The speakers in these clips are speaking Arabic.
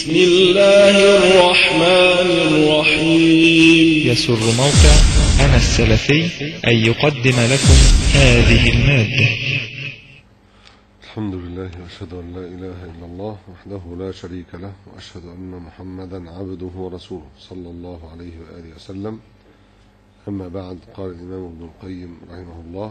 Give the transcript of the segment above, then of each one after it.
بسم الله الرحمن الرحيم. يسر موقع أنا السلفي أن يقدم لكم هذه المادة. الحمد لله وأشهد أن لا إله إلا الله وحده لا شريك له، وأشهد أن محمدا عبده ورسوله صلى الله عليه وآله وسلم. أما بعد، قال الإمام ابن القيم رحمه الله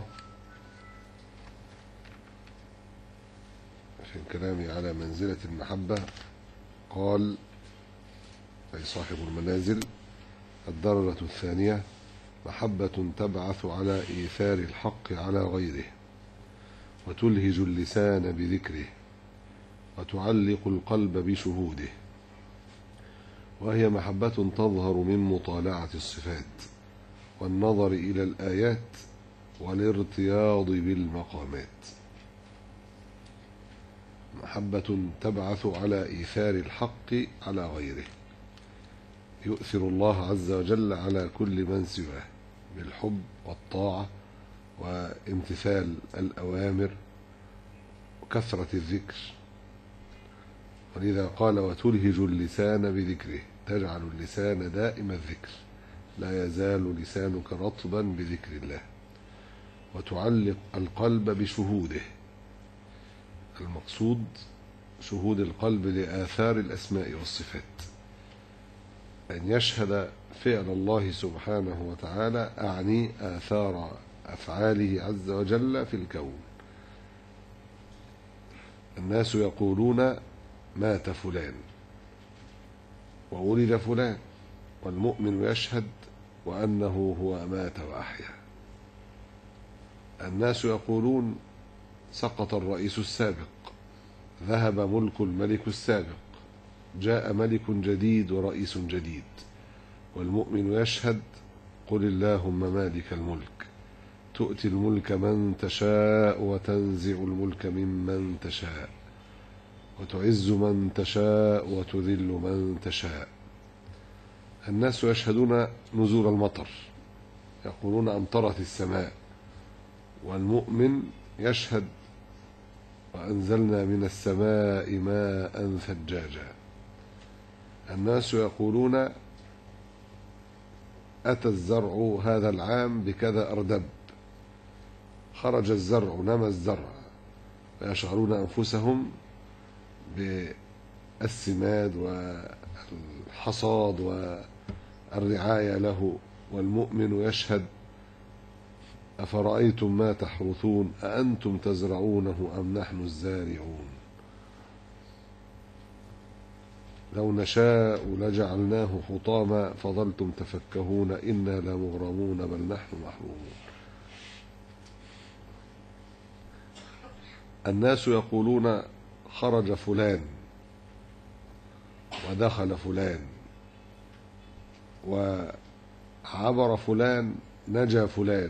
في الكلام على منزلة المحبة، قال أي صاحب المنازل: الدرجة الثانية محبة تبعث على إيثار الحق على غيره، وتلهج اللسان بذكره، وتعلق القلب بشهوده، وهي محبة تظهر من مطالعة الصفات والنظر إلى الآيات والارتياض بالمقامات. محبة تبعث على إيثار الحق على غيره، يؤثر الله عز وجل على كل من سواه بالحب والطاعة وامتثال الأوامر وكثرة الذكر. ولذا قال: وتلهج اللسان بذكره، تجعل اللسان دائم الذكر، لا يزال لسانك رطبا بذكر الله. وتعلق القلب بشهوده، المقصود شهود القلب لآثار الأسماء والصفات، أن يشهد فعل الله سبحانه وتعالى، أعني آثار أفعاله عز وجل في الكون. الناس يقولون: مات فلان وولد فلان، والمؤمن يشهد وأنه هو مات وأحيا. الناس يقولون: سقط الرئيس السابق، ذهب ملك الملك السابق، جاء ملك جديد ورئيس جديد، والمؤمن يشهد: قل اللهم مالك الملك تؤتي الملك من تشاء وتنزع الملك ممن تشاء وتعز من تشاء وتذل من تشاء. الناس يشهدون نزول المطر، يقولون: أمطرت السماء، والمؤمن يشهد: وأنزلنا من السماء ماء ثجاجا. الناس يقولون: أتى الزرع هذا العام بكذا أردب، خرج الزرع، نمى الزرع، ويشعرون أنفسهم بالسماد والحصاد والرعاية له. والمؤمن يشهد: أفرأيتم ما تحرثون أأنتم تزرعونه أم نحن الزارعون لو نشاء لجعلناه حطاما فظلتم تفكهون إنا لمغرمون بل نحن محرومون. الناس يقولون: خرج فلان ودخل فلان وعبر فلان، نجا فلان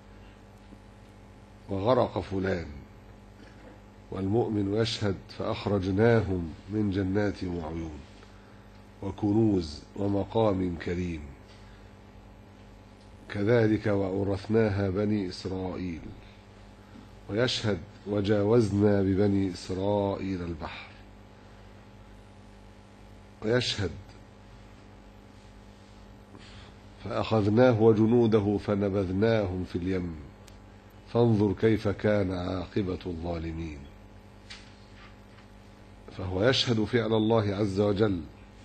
وغرق فلان، والمؤمن يشهد: فأخرجناهم من جنات وعيون وكنوز ومقام كريم، كذلك وأورثناها بني إسرائيل. ويشهد: وجاوزنا ببني إسرائيل البحر. ويشهد: فأخذناه وجنوده فنبذناهم في اليم فانظر كيف كان عاقبة الظالمين. فهو يشهد فعل الله عز وجل،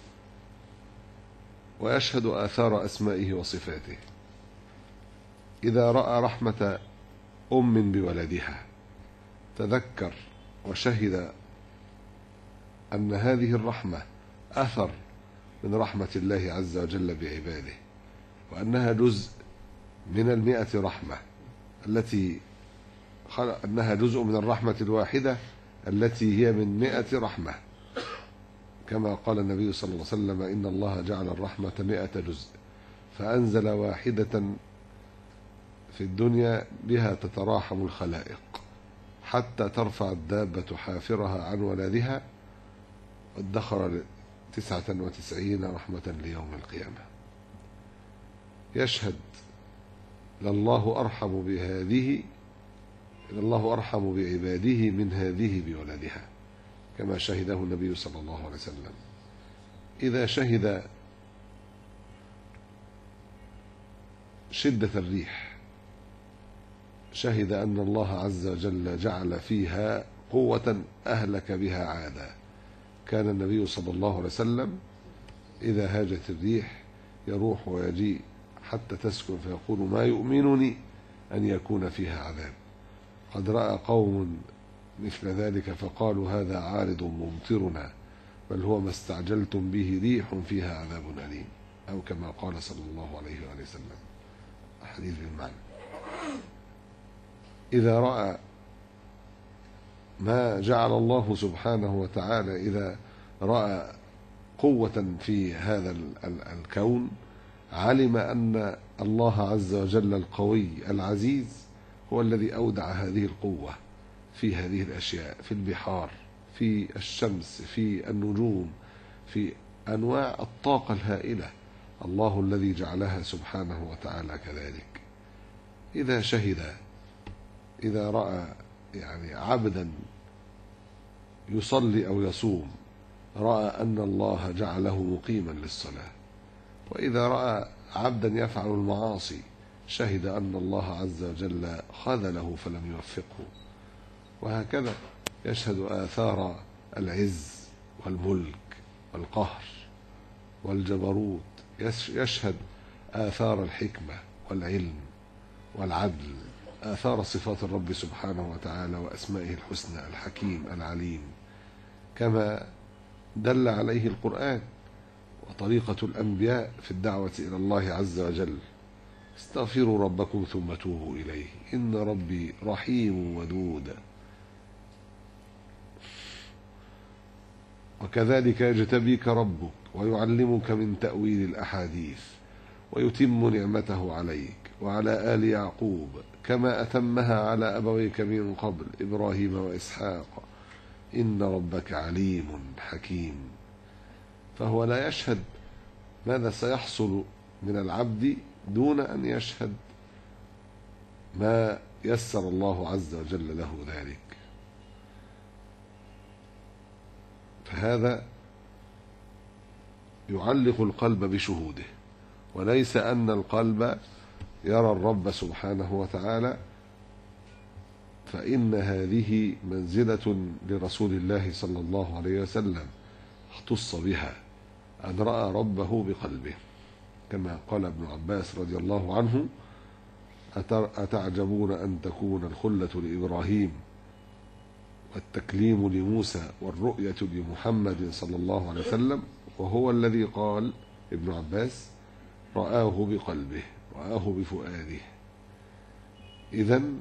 ويشهد آثار أسمائه وصفاته. إذا رأى رحمة أم بولدها تذكر وشهد أن هذه الرحمة أثر من رحمة الله عز وجل بعباده، وأنها جزء من 100 رحمة التي أنها جزء من الرحمة الواحدة التي هي من 100 رحمة، كما قال النبي صلى الله عليه وسلم: إن الله جعل الرحمة 100 جزء فأنزل واحدة في الدنيا بها تتراحم الخلائق حتى ترفع الدابة حافرها عن ولدها، وادخر 99 رحمة ليوم القيامة. يشهد: لله أرحم بعباده من هذه بولدها، كما شهده النبي صلى الله عليه وسلم. إذا شهد شدة الريح، شهد أن الله عز وجل جعل فيها قوة أهلك بها عادا. كان النبي صلى الله عليه وسلم إذا هاجت الريح يروح ويجيء حتى تسكن فيقول: ما يؤمنني أن يكون فيها عذاب. قد رأى قوم مثل ذلك فقالوا: هذا عارض ممطرنا بل هو ما استعجلتم به ريح فيها عذاب أليم، أو كما قال صلى الله عليه وآله وسلم، حديث بالمعنى. إذا رأى ما جعل الله سبحانه وتعالى، إذا رأى قوة في هذا الكون، علم أن الله عز وجل القوي العزيز هو الذي أودع هذه القوة في هذه الأشياء، في البحار، في الشمس، في النجوم، في أنواع الطاقة الهائلة، الله الذي جعلها سبحانه وتعالى كذلك. إذا شهد، إذا رأى يعني عبدا يصلي أو يصوم، رأى أن الله جعله مقيما للصلاة. وإذا رأى عبدا يفعل المعاصي، شهد أن الله عز وجل خذله فلم يوفقه. وهكذا يشهد آثار العز والملك والقهر والجبروت، يشهد آثار الحكمة والعلم والعدل، آثار صفات الرب سبحانه وتعالى وأسمائه الحسنى، الحكيم العليم، كما دل عليه القرآن وطريقة الأنبياء في الدعوة إلى الله عز وجل: استغفروا ربكم ثم توبوا إليه إن ربي رحيم ودود. وكذلك يجتبيك ربك ويعلمك من تأويل الأحاديث ويتم نعمته عليك وعلى آل يعقوب كما أتمها على أبويك من قبل إبراهيم وإسحاق إن ربك عليم حكيم. فهو لا يشهد ماذا سيحصل من العبد دون أن يشهد ما يسر الله عز وجل له ذلك. فهذا يعلق القلب بشهوده، وليس أن القلب يرى الرب سبحانه وتعالى، فإن هذه منزلة لرسول الله صلى الله عليه وسلم اختص بها، أن رأى ربه بقلبه، كما قال ابن عباس رضي الله عنه: أتعجبون أن تكون الخلة لإبراهيم والتكليم لموسى والرؤية لمحمد صلى الله عليه وسلم، وهو الذي قال ابن عباس: رآه بقلبه، رآه بفؤاده. إذن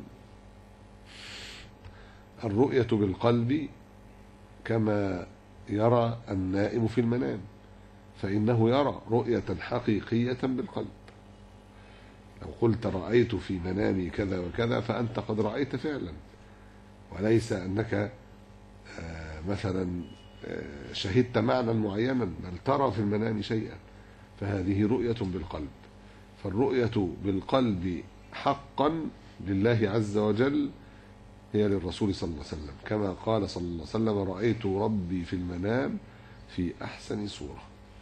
الرؤية بالقلب كما يرى النائم في المنام، فإنه يرى رؤية حقيقية بالقلب. لو قلت رأيت في منامي كذا وكذا فأنت قد رأيت فعلا، وليس أنك مثلا شهدت معنى معينا، بل ترى في المنام شيئا، فهذه رؤية بالقلب. فالرؤية بالقلب حقا لله عز وجل هي للرسول صلى الله عليه وسلم، كما قال صلى الله عليه وسلم: رأيت ربي في المنام في أحسن صورة.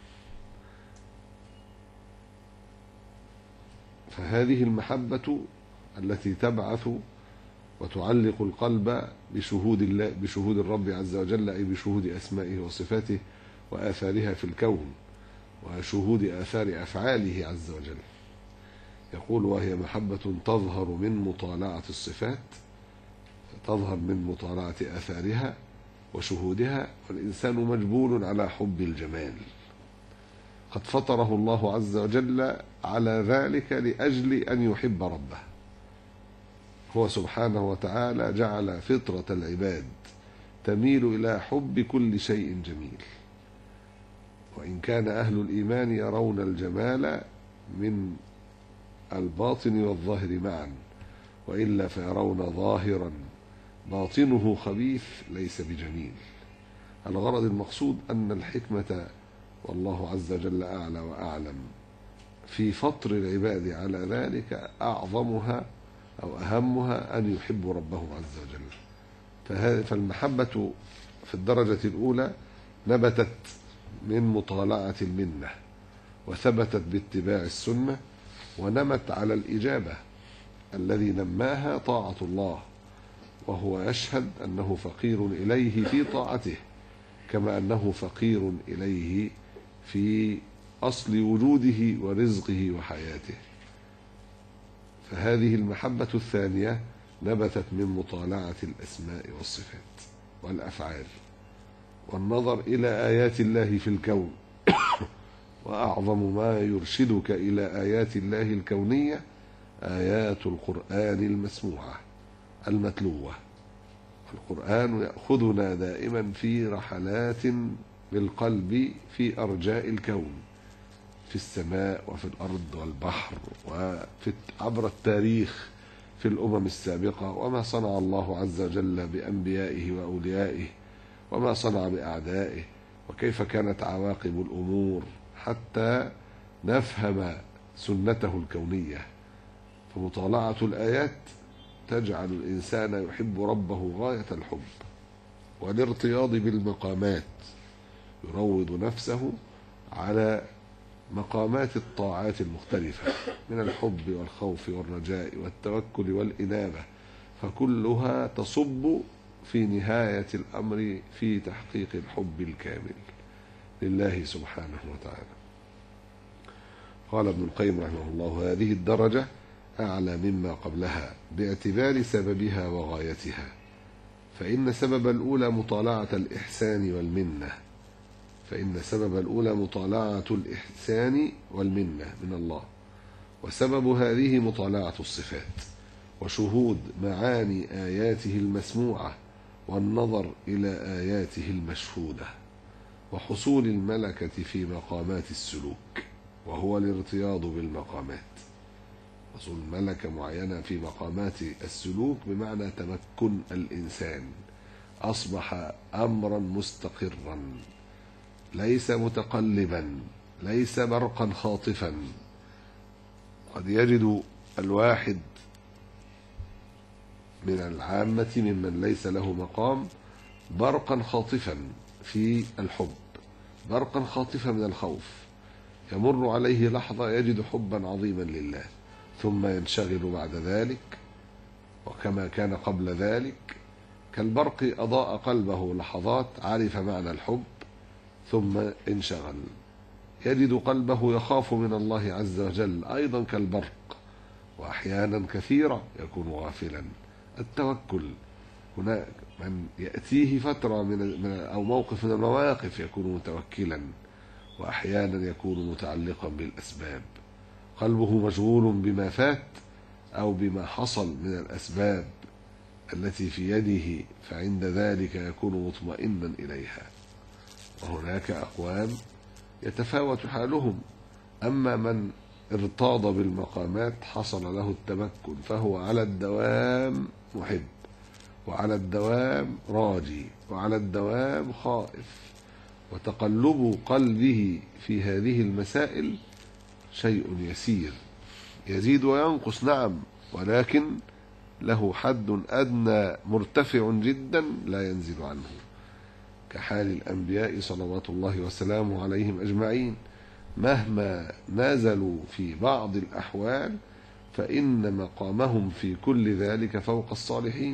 فهذه المحبة التي تبعث وتعلق القلب بشهود الله، بشهود الرب عز وجل، أي بشهود أسمائه وصفاته وآثارها في الكون، وشهود آثار أفعاله عز وجل. يقول: وهي محبة تظهر من مطالعة الصفات، تظهر من مطالعة آثارها وشهودها، والإنسان مجبول على حب الجمال، قد فطره الله عز وجل على ذلك لأجل أن يحب ربه. هو سبحانه وتعالى جعل فطرة العباد تميل إلى حب كل شيء جميل، وإن كان أهل الإيمان يرون الجمال من الباطن والظاهر معا، وإلا فيرون ظاهرا باطنه خبيث ليس بجميل. الغرض المقصود أن الحكمة، والله عز وجل أعلى وأعلم، في فطر العباد على ذلك أعظمها أو أهمها أن يحبوا ربهم عز وجل. فالمحبة في الدرجة الأولى نبتت من مطالعة المنة، وثبتت باتباع السنة، ونمت على الإجابة. الذي نماها طاعة الله، وهو يشهد أنه فقير إليه في طاعته، كما أنه فقير إليه في أصل وجوده ورزقه وحياته. فهذه المحبة الثانية نبتت من مطالعة الأسماء والصفات والأفعال، والنظر إلى آيات الله في الكون. وأعظم ما يرشدك إلى آيات الله الكونية آيات القرآن المسموعة المتلوة. القرآن يأخذنا دائما في رحلات بالقلب في أرجاء الكون، في السماء وفي الأرض والبحر، عبر التاريخ في الأمم السابقة، وما صنع الله عز وجل بأنبيائه وأوليائه، وما صنع بأعدائه، وكيف كانت عواقب الأمور، حتى نفهم سنته الكونية. فمطالعة الآيات تجعل الإنسان يحب ربه غاية الحب والارتياض بالمقامات، يروض نفسه على مقامات الطاعات المختلفة من الحب والخوف والرجاء والتوكل والإنابة، فكلها تصب في نهاية الأمر في تحقيق الحب الكامل لله سبحانه وتعالى. قال ابن القيم رحمه الله: هذه الدرجة أعلى مما قبلها باعتبار سببها وغايتها، فإن سبب الأولى مطالعة الإحسان والمنة، من الله، وسبب هذه مطالعة الصفات وشهود معاني آياته المسموعة والنظر إلى آياته المشهودة، وحصول الملكة في مقامات السلوك، وهو الارتياض بالمقامات. حصول ملكة معينة في مقامات السلوك بمعنى تمكن الإنسان، أصبح أمرا مستقرا، ليس متقلبا، ليس برقا خاطفا. قد يجد الواحد من العامة ممن ليس له مقام برقا خاطفا في الحب، برقا خاطفا من الخوف، يمر عليه لحظة يجد حبا عظيما لله، ثم ينشغل بعد ذلك، وكما كان قبل ذلك كالبرق أضاء قلبه لحظات، عرف معنى الحب ثم انشغل. يجد قلبه يخاف من الله عز وجل أيضا كالبرق، وأحيانا كثيرة يكون غافلا. التوكل، هناك من يأتيه فترة أو موقف من المواقف يكون متوكلا، وأحيانا يكون متعلقا بالأسباب، قلبه مشغول بما فات أو بما حصل من الأسباب التي في يده، فعند ذلك يكون مطمئنا إليها. وهناك أقوام يتفاوت حالهم، أما من ارتاض بالمقامات حصل له التمكن، فهو على الدوام محب، وعلى الدوام راجي، وعلى الدوام خائف. وتقلب قلبه في هذه المسائل شيء يسير، يزيد وينقص نعم، ولكن له حد أدنى مرتفع جدا لا ينزل عنه، كحال الأنبياء صلوات الله وسلامه عليهم أجمعين. مهما نزلوا في بعض الأحوال فإن مقامهم في كل ذلك فوق الصالحين.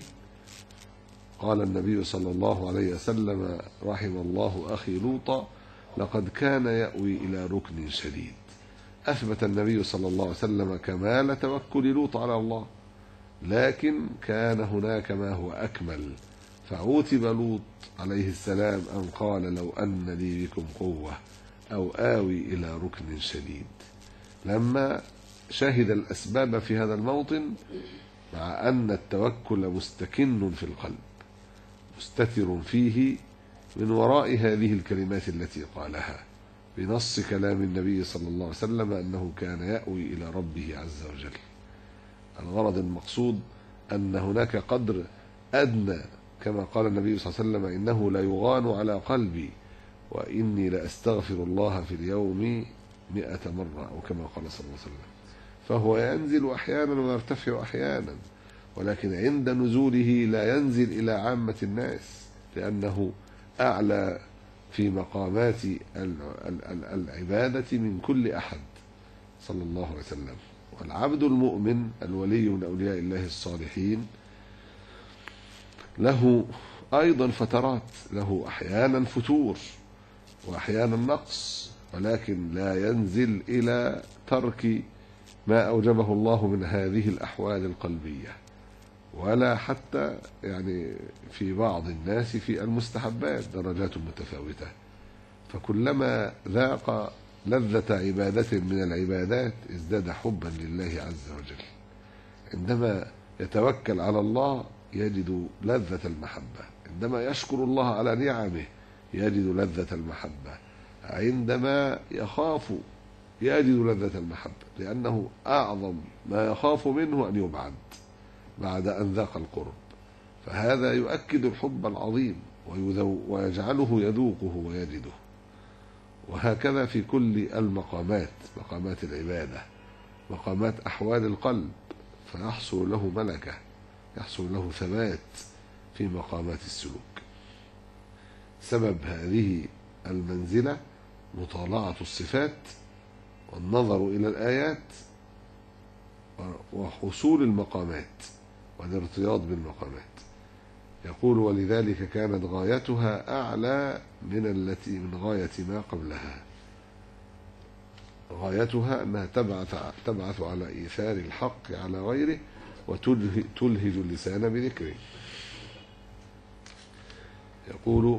قال النبي صلى الله عليه وسلم: رحم الله أخي لوطا، لقد كان يأوي إلى ركن شديد. أثبت النبي صلى الله عليه وسلم كمال توكل لوط على الله، لكن كان هناك ما هو أكمل، فعوتب لوط عليه السلام أن قال: لو أن لي بكم قوة أو آوي إلى ركن شديد. لما شهد الأسباب في هذا الموطن، مع أن التوكل مستكن في القلب مستتر فيه من وراء هذه الكلمات التي قالها بنص كلام النبي صلى الله عليه وسلم أنه كان يأوي إلى ربه عز وجل. الغرض المقصود أن هناك قدر أدنى، كما قال النبي صلى الله عليه وسلم: إنه لا يغان على قلبي وإني لأستغفر الله في اليوم 100 مرة، أو كما قال صلى الله عليه وسلم. فهو ينزل أحيانا ويرتفع أحيانا، ولكن عند نزوله لا ينزل إلى عامة الناس، لأنه أعلى في مقامات العبادة من كل أحد صلى الله عليه وسلم. والعبد المؤمن الولي من أولياء الله الصالحين له أيضا فترات، له أحيانا فتور وأحيانا نقص، ولكن لا ينزل إلى ترك ما أوجبه الله من هذه الأحوال القلبية، ولا حتى يعني في بعض الناس في المستحبات درجات متفاوتة. فكلما ذاق لذة عبادة من العبادات ازداد حبا لله عز وجل. عندما يتوكل على الله يجد لذة المحبة، عندما يشكر الله على نعمه يجد لذة المحبة، عندما يخاف يجد لذة المحبة، لأنه أعظم ما يخاف منه أن يبعد بعد أن ذاق القرب، فهذا يؤكد الحب العظيم ويجعله يذوقه ويجده. وهكذا في كل المقامات، مقامات العبادة، مقامات أحوال القلب، فيحصل له ملكة، يحصل له ثبات في مقامات السلوك. سبب هذه المنزلة مطالعة الصفات والنظر إلى الآيات وحصول المقامات والارتياض بالمقامات. يقول: ولذلك كانت غايتها أعلى من غاية ما قبلها. غايتها أنها تبعث على إيثار الحق على غيره وتلهج اللسان بذكره. يقول: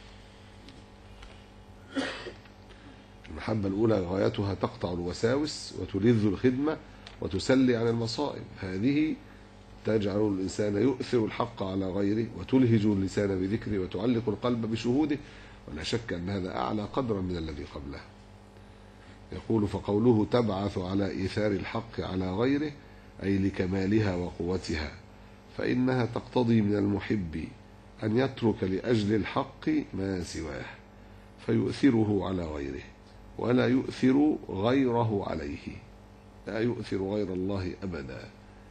المحبة الأولى غايتها تقطع الوساوس وتلذ الخدمة وتسلي عن المصائب. هذه تجعل الإنسان يؤثر الحق على غيره وتلهج اللسان بذكره وتعلق القلب بشهوده، ولا شك أن هذا أعلى قدرا من الذي قبله. يقول: فقوله تبعث على إيثار الحق على غيره أي لكمالها وقوتها، فإنها تقتضي من المحب أن يترك لأجل الحق ما سواه فيؤثره على غيره ولا يؤثر غيره عليه، لا يؤثر غير الله أبدا.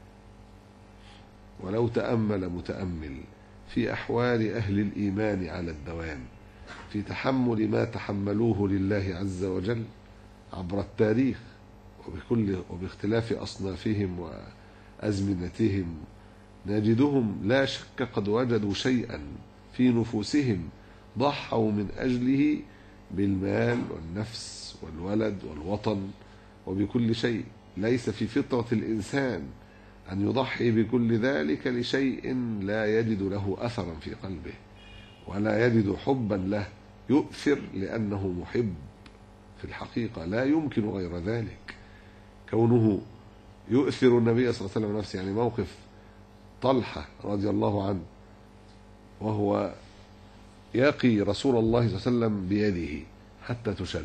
ولو تأمل متأمل في أحوال أهل الإيمان على الدوام في تحمل ما تحملوه لله عز وجل عبر التاريخ وباختلاف أصنافهم وأزمنتهم، نجدهم لا شك قد وجدوا شيئا في نفوسهم ضحوا من أجله بالمال والنفس والولد والوطن وبكل شيء. ليس في فطرة الإنسان أن يضحي بكل ذلك لشيء لا يجد له أثرا في قلبه ولا يجد حبا له، يؤثر لأنه محب في الحقيقة، لا يمكن غير ذلك. كونه يؤثر النبي صلى الله عليه وسلم نفسه، يعني موقف طلحة رضي الله عنه وهو يقي رسول الله صلى الله عليه وسلم بيده حتى تشل،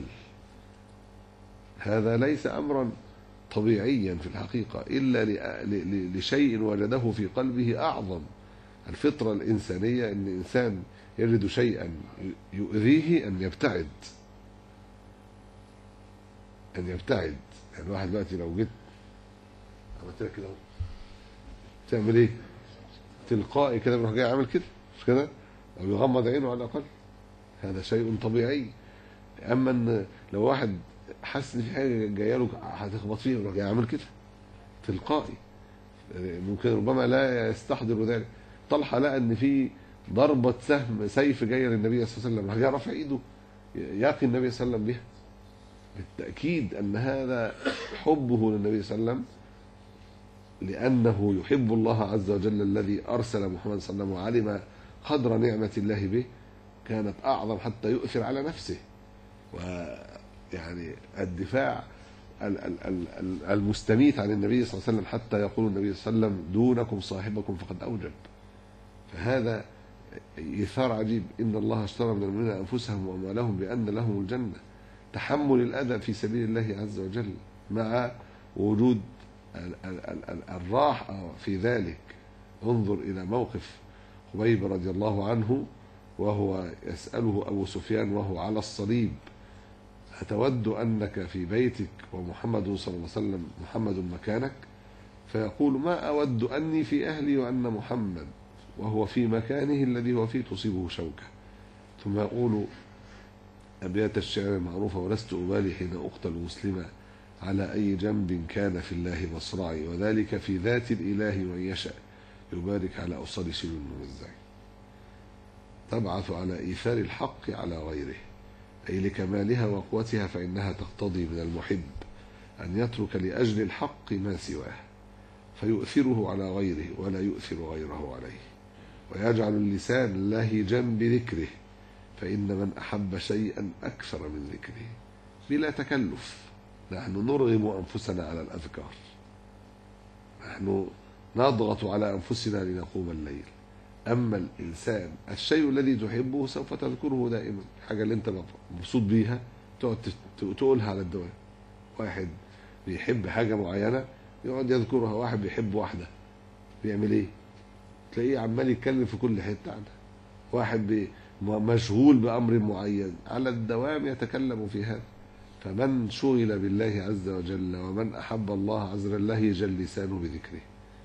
هذا ليس أمرا طبيعيا في الحقيقة إلا لشيء وجده في قلبه أعظم. الفطرة الإنسانية أن الإنسان يجد شيئا يؤذيه أن يبتعد، أن يبتعد. يعني الواحد دلوقتي لو جيت عملت لك كده تعمل إيه؟ تلقائي كده بيروح جاي عامل كده، مش كده؟ أو يغمض عينه على الأقل، هذا شيء طبيعي. أما أن لو واحد حس ان في حاجه جايه له هتخبط فيه يروح جاي عامل كده تلقائي، ممكن ربما لا يستحضر ذلك. طلحه لقى ان في ضربه سهم سيف جايه للنبي صلى الله عليه وسلم، راح جاي رافع ايده يقي النبي صلى الله عليه وسلم بها. بالتاكيد ان هذا حبه للنبي صلى الله عليه وسلم لانه يحب الله عز وجل الذي ارسل محمد صلى الله عليه وسلم وعلم قدر نعمه الله به، كانت اعظم حتى يؤثر على نفسه. ويعني الدفاع المستميت عن النبي صلى الله عليه وسلم حتى يقول النبي صلى الله عليه وسلم دونكم صاحبكم فقد أوجب. فهذا إيثار عجيب. إن الله اشترى من المؤمنين أنفسهم وأموالهم بأن لهم الجنة. تحمل الأذى في سبيل الله عز وجل مع وجود الراحة في ذلك. انظر إلى موقف خبيب رضي الله عنه وهو يسأله أبو سفيان وهو على الصليب: أتود أنك في بيتك ومحمد صلى الله عليه وسلم محمد مكانك؟ فيقول: ما أود أني في أهلي وأن محمد وهو في مكانه الذي هو فيه تصيبه شوكة. ثم يقول: أبيات الشعر المعروفة: ولست أبالي حين أقتل مسلما على أي جنب كان في الله مصرعي، وذلك في ذات الإله من يشاء يبارك على أصل شبل الممزع. تبعث على إيثار الحق على غيره، أي لكمالها وقوتها، فإنها تقتضي من المحب أن يترك لأجل الحق ما سواه فيؤثره على غيره ولا يؤثر غيره عليه، ويجعل اللسان لهجا بذكره، فإن من أحب شيئا أكثر من ذكره بلا تكلف. نحن نرغم أنفسنا على الأذكار، نحن نضغط على أنفسنا لنقوم الليل. أما الإنسان الشيء الذي تحبه سوف تذكره دائما، الحاجة اللي أنت مبسوط بيها تقعد تقولها على الدوام. واحد بيحب حاجة معينة يقعد يذكرها، واحد بيحب واحدة بيعمل إيه؟ تلاقيه عمال يتكلم في كل حتة عنها. واحد مشغول بأمر معين على الدوام يتكلم في هذا. فمن شغل بالله عز وجل ومن أحب الله عز وجل يجل لسانه بذكره.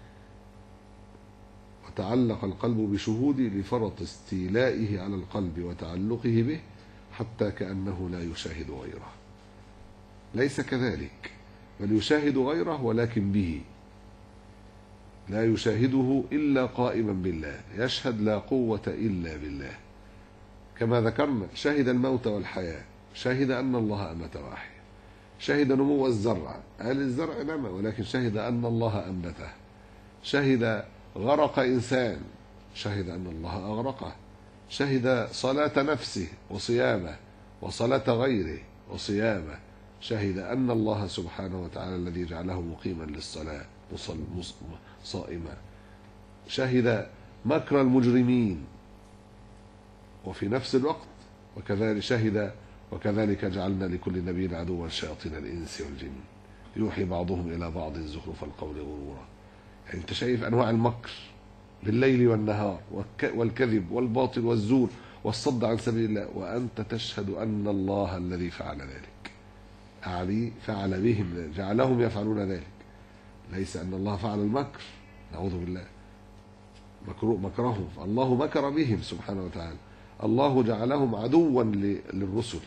وتعلق القلب بشهوده لفرط استيلائه على القلب وتعلقه به حتى كأنه لا يشاهد غيره. ليس كذلك، بل يشاهد غيره ولكن به، لا يشاهده إلا قائما بالله، يشهد لا قوة إلا بالله. كما ذكرنا شهد الموت والحياة، شهد أن الله أمات وأحيا، شهد نمو الزرع، قال الزرع نمى ولكن شهد أن الله أنبته، شهد غرق إنسان، شهد أن الله أغرقه، شهد صلاة نفسه وصيامه وصلاة غيره وصيامه، شهد أن الله سبحانه وتعالى الذي جعله مقيما للصلاة صائما، شهد مكر المجرمين، وفي نفس الوقت وكذلك شهد وكذلك جعلنا لكل نبي عدوا شياطين الإنس والجن يوحي بعضهم إلى بعض زخرف القول غرورا. يعني أنت شايف أنواع المكر بالليل والنهار والكذب والباطل والزور والصد عن سبيل الله، وأنت تشهد أن الله الذي فعل ذلك، فعل بهم، جعلهم يفعلون ذلك. ليس أن الله فعل المكر، نعوذ بالله، مكرهم، الله مكر بهم سبحانه وتعالى. الله جعلهم عدوا للرسل،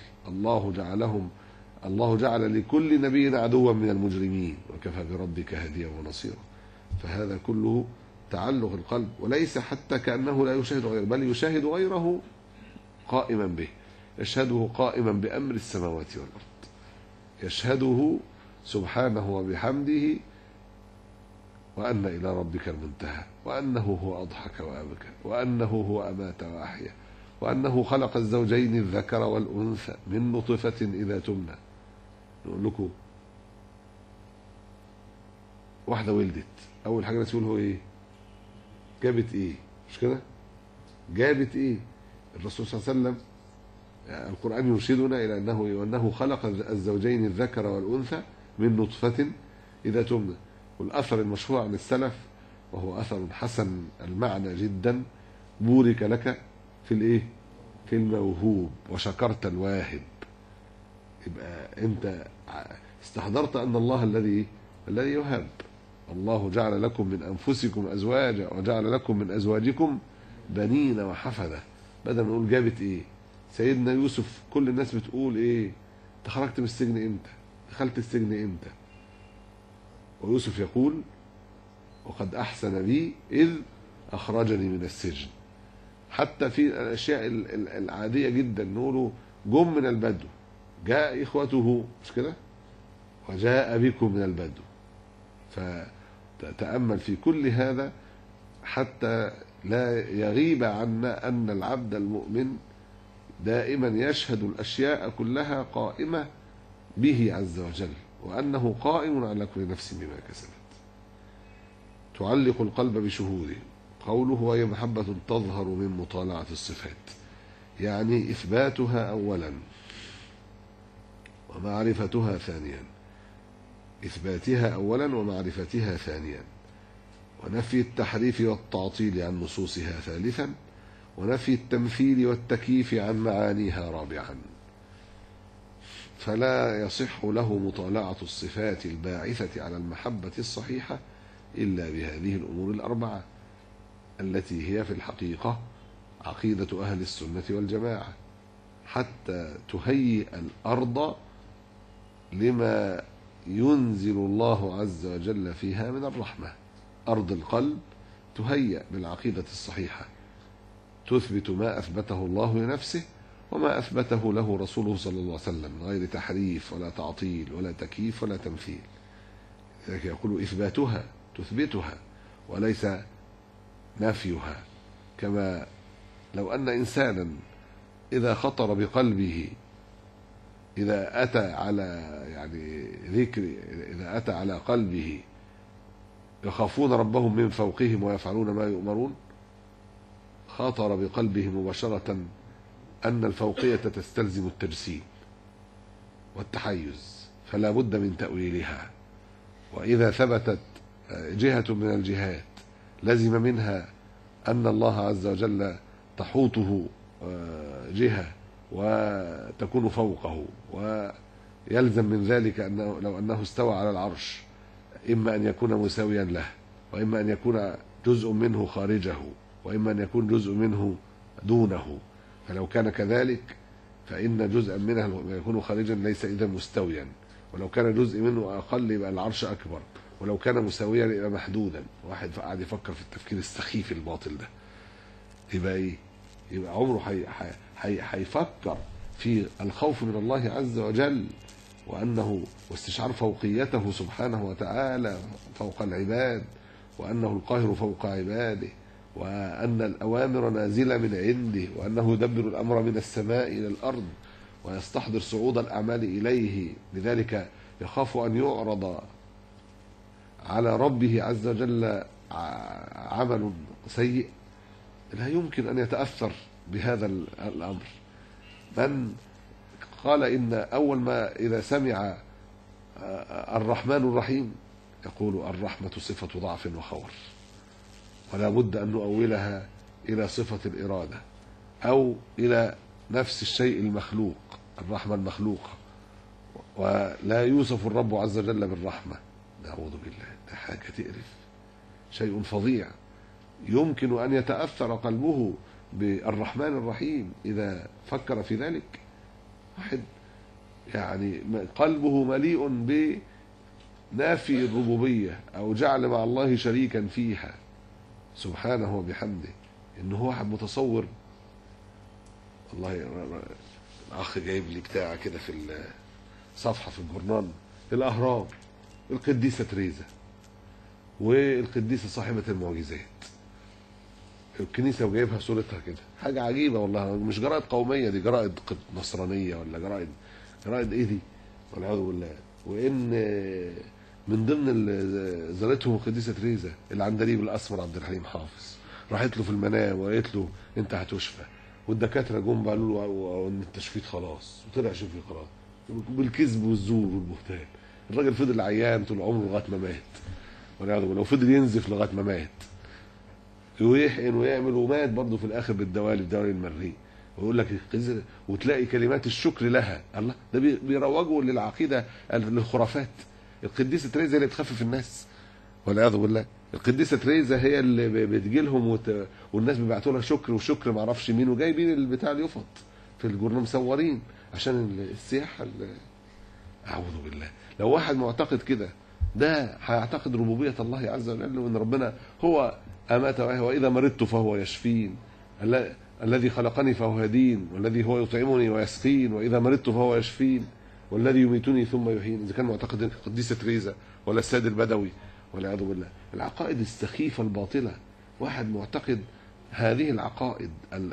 الله جعل لكل نبي عدوا من المجرمين، وكفى بربك هاديا ونصيرا. فهذا كله تعلق القلب، وليس حتى كأنه لا يشاهد غيره، بل يشاهد غيره قائما به، يشهده قائما بأمر السماوات والأرض، يشهده سبحانه وبحمده، وأن إلى ربك المنتهى، وأنه هو أضحك وأبكى، وأنه هو أمات وأحيا، وأنه خلق الزوجين الذكر والأنثى من نطفة إذا تمنى. نقول لكم واحدة ولدت، أول حاجة تقول هو إيه؟ جابت إيه؟ مش كده؟ جابت إيه؟ الرسول صلى الله عليه وسلم القرآن يرشدنا إلى أنه خلق الزوجين الذكر والأنثى من نطفة إذا تمنى. والأثر المشهور عن السلف وهو أثر حسن المعنى جدا: بورك لك في الإيه؟ في الموهوب وشكرت الواهب. يبقى أنت استحضرت أن الله الذي يهب. الله جعل لكم من أنفسكم أزواجا وجعل لكم من أزواجكم بنين وحفدة. بدل ما نقول جابت إيه؟ سيدنا يوسف كل الناس بتقول إيه؟ أنت خرجت من السجن إمتى؟ دخلت السجن إمتى؟ ويوسف يقول: وقد أحسن بي إذ أخرجني من السجن. حتى في الأشياء العادية جدا نقوله: جم من البدو، جاء إخوته، مش كده؟ وجاء بكم من البدو. فتتأمل في كل هذا حتى لا يغيب عنا أن العبد المؤمن دائما يشهد الأشياء كلها قائمة به عز وجل، وأنه قائم على كل نفس بما كسبت. تعلق القلب بشهوده. قوله: وهي محبة تظهر من مطالعة الصفات، يعني إثباتها أولا ومعرفتها ثانيا، إثباتها أولا ومعرفتها ثانيا، ونفي التحريف والتعطيل عن نصوصها ثالثا، ونفي التمثيل والتكييف عن معانيها رابعا. فلا يصح له مطالعة الصفات الباعثة على المحبة الصحيحة إلا بهذه الأمور الأربعة التي هي في الحقيقة عقيدة أهل السنة والجماعة: حتى تهيئ الأرض لما ينزل الله عز وجل فيها من الرحمة. أرض القلب تهيأ بالعقيدة الصحيحة، تثبت ما أثبته الله لنفسه وما أثبته له رسوله صلى الله عليه وسلم من غير تحريف ولا تعطيل ولا تكييف ولا تمثيل. لذلك يقول إثباتها تثبتها وليس نفيها. كما لو أن إنسانا إذا خطر بقلبه، إذا أتى على ذكر، إذا أتى على قلبه يخافون ربهم من فوقهم ويفعلون ما يؤمرون، خاطر بقلبه مباشرة أن الفوقية تستلزم التجسيم والتحيز، فلا بد من تأويلها. وإذا ثبتت جهة من الجهات لزم منها أن الله عز وجل تحوطه جهة وتكون فوقه، ويلزم من ذلك أنه لو أنه استوى على العرش إما أن يكون مساويا له، وإما أن يكون جزء منه خارجه، وإما أن يكون جزء منه دونه. فلو كان كذلك فإن جزءا منه يكون خارجا ليس إذا مستويا، ولو كان جزء منه أقل يبقى العرش أكبر، ولو كان مساويا يبقى محدودا. واحد قاعد يفكر في التفكير السخيف الباطل ده، يبقى إيه؟ يبقى عمره هيفكر في الخوف من الله عز وجل، وأنه واستشعار فوقيته سبحانه وتعالى فوق العباد، وأنه القاهر فوق عباده، وأن الأوامر نازلة من عنده، وأنه يدبر الأمر من السماء إلى الأرض، ويستحضر صعود الأعمال إليه. لذلك يخاف أن يعرض على ربه عز وجل عمل سيء لا يمكن أن يتأثر بهذا الأمر. من قال إن أول ما إذا سمع الرحمن الرحيم يقول الرحمة صفة ضعف وخور، ولا بد أن نؤولها إلى صفة الإرادة أو إلى نفس الشيء المخلوق، الرحمة المخلوقة، ولا يوصف الرب عز وجل بالرحمة. نعوذ بالله، ده حاجة تقرف، شيء فظيع. يمكن أن يتأثر قلبه بالرحمن الرحيم إذا فكر في ذلك. واحد قلبه مليء بنافي الربوبية أو جعل مع الله شريكا فيها سبحانه وبحمده، إنه واحد متصور. والله الأخ جايب لي بتاع كده في صفحة في الجورنال، الأهرام، القديسة تريزا والقديسة صاحبة المعجزات، الكنيسة وجايبها صورتها كده، حاجة عجيبة والله. مش جرائد قومية دي، جرائد نصرانية ولا جرائد ايه دي، والعياذ بالله. وان من ضمن اللي زارتهم القديسة تريزا العندليب الاسمر عبد الحليم حافظ، راحت له في المنام وقالت له انت هتشفى، والدكاترة جم قالوا له ان التشفيت خلاص، وطلع شفي خلاص بالكذب والزور والبهتان. الراجل فضل عيان طول عمره لغايه ما مات، والعياذ بالله، وفضل ينزف لغايه ما مات، ويحقن ويعمل، ومات برضه في الاخر بالدوالي المريء. ويقول لك وتلاقي كلمات الشكر لها. الله، ده بيروجوا للعقيده للخرافات. القديسه تريزا اللي بتخفف الناس، والعياذ بالله. القديسه تريزا هي اللي بتجي لهم والناس بيبعتوا لها شكر وشكر ما اعرفش مين، وجايبين البتاع اليفط في الجورنال مصورين عشان السياحه. اعوذ بالله. لو واحد معتقد كده، ده هيعتقد ربوبيه الله عز وجل، وان ربنا هو امات واذا مرضت فهو يشفين، الذي خلقني فهو يهدين، والذي هو يطعمني ويسقين، واذا مرضت فهو يشفين، والذي يميتني ثم يحيين. اذا كان معتقد القديسه تريزا ولا السيد البدوي، والعياذ بالله. العقائد السخيفه الباطله، واحد معتقد هذه العقائد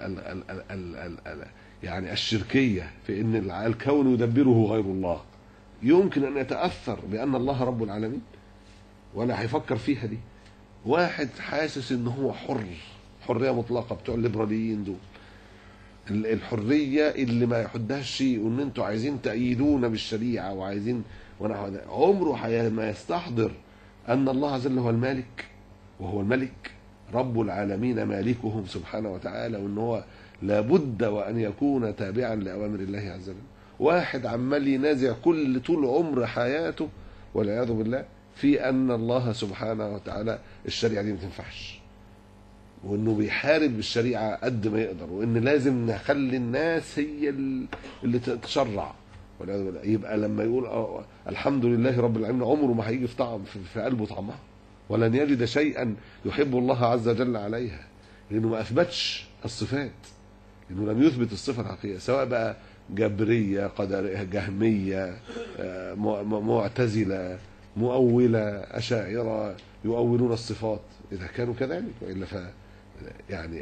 الشركيه في ان الكون يدبره غير الله، يمكن ان يتاثر بان الله رب العالمين ولا هيفكر فيها دي. واحد حاسس ان هو حريه مطلقه، بتوع الليبراليين دول، الحريه اللي ما يحدهاش شيء، وان انتوا عايزين تأيدونا بالشريعه وعايزين عمره ما يستحضر ان الله عز وجل هو المالك، وهو الملك رب العالمين مالكهم سبحانه وتعالى، وان هو لابد وان يكون تابعا لاوامر الله عز وجل. واحد عمال ينازع طول عمر حياته والعياذ بالله في ان الله سبحانه وتعالى الشريعه دي ما تنفعش، وانه بيحارب بالشريعه قد ما يقدر، وان لازم نخلي الناس هي اللي تشرع. يبقى لما يقول الحمد لله رب العالمين، عمره ما هيجي في قلبه طعمها، ولن يجد شيئا يحب الله عز وجل عليها، لانه ما اثبتش الصفات، لانه لم يثبت الصفه الحقيقيه، سواء بقى جبريه، قدريه، جهميه، معتزله، مؤوله، اشاعره يؤولون الصفات، اذا كانوا كذلك. والا يعني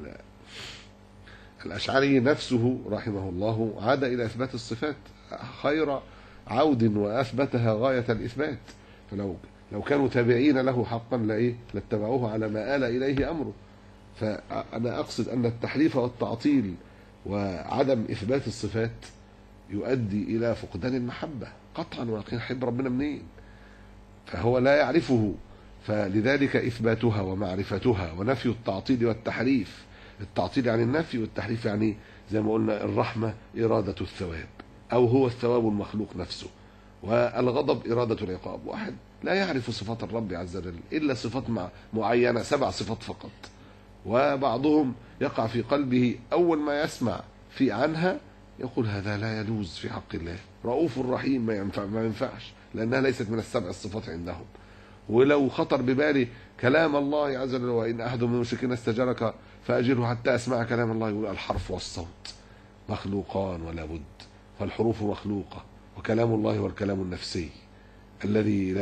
الاشعري نفسه رحمه الله عاد الى اثبات الصفات خير عود، واثبتها غايه الاثبات. فلو كانوا تابعين له حقا لاتبعوه على ما آل اليه امره. فانا اقصد ان التحريف والتعطيل وعدم اثبات الصفات يؤدي الى فقدان المحبه قطعا، ولكن يحب ربنا منين؟ فهو لا يعرفه، فلذلك اثباتها ومعرفتها ونفي التعطيل والتحريف. التعطيل يعني النفي، والتحريف يعني زي ما قلنا الرحمه اراده الثواب، او هو الثواب المخلوق نفسه، والغضب اراده العقاب. واحد لا يعرف صفات الرب عز وجل الا صفات معينه، 7 صفات فقط، وبعضهم يقع في قلبه اول ما يسمع في عنها يقول هذا لا يجوز في حق الله. رؤوف رحيم ما ينفعش، لانها ليست من ال7 الصفات عندهم. ولو خطر ببالي كلام الله عز وجل، وان احد من المشركين استجارك فاجره حتى اسمع كلام الله، يقول الحرف والصوت مخلوقان ولا بد، فالحروف مخلوقه، وكلام الله هو الكلام النفسي الذي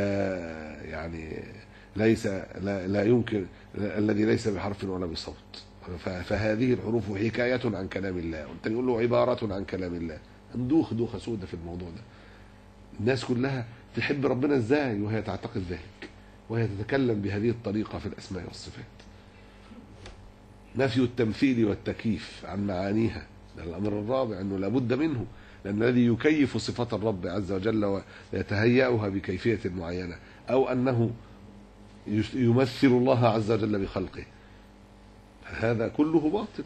لا يمكن، الذي ليس بحرف ولا بصوت. فهذه الحروف حكايه عن كلام الله، وانت يقول له عباره عن كلام الله. دوخه سودة في الموضوع ده. الناس كلها تحب ربنا ازاي وهي تعتقد ذلك، وهي تتكلم بهذه الطريقه في الاسماء والصفات. نفي التمثيل والتكييف عن معانيها، ده الامر الرابع، انه لابد منه، لان الذي يكيف صفات الرب عز وجل ويتهيأها بكيفيه معينه، او انه يمثل الله عز وجل بخلقه، هذا كله باطل.